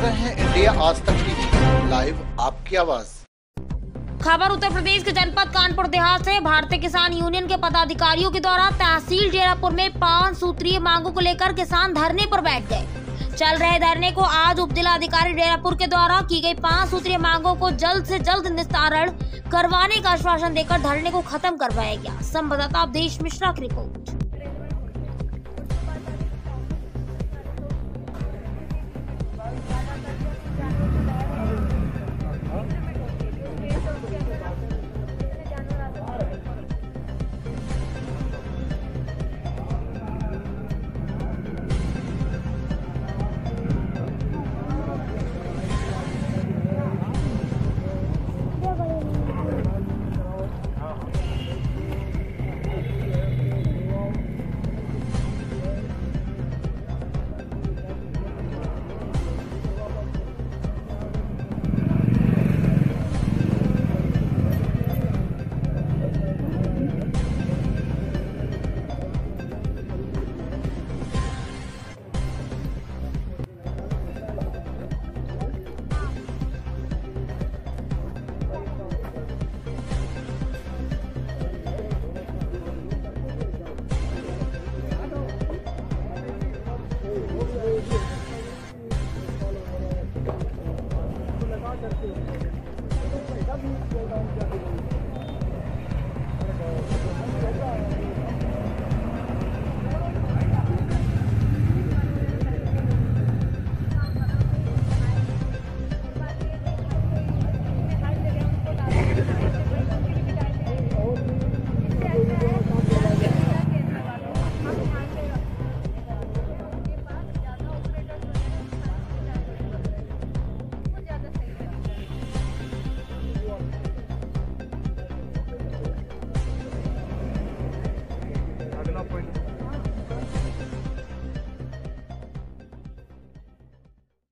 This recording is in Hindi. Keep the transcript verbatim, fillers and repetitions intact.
रहे हैं इंडिया आज तक टीवी, लाइव आपकी आवाज। खबर उत्तर प्रदेश के जनपद कानपुर देहात से। भारतीय किसान यूनियन के पदाधिकारियों के द्वारा तहसील डेरापुर में पांच सूत्रीय मांगों को लेकर किसान धरने पर बैठ गए। चल रहे धरने को आज उप जिला अधिकारी डेरापुर के द्वारा की गई पांच सूत्रीय मांगों को जल्द से जल्द निस्तारण करवाने का आश्वासन देकर धरने को खत्म करवाया गया। संवाददाता अवधेश मिश्रा की रिपोर्ट।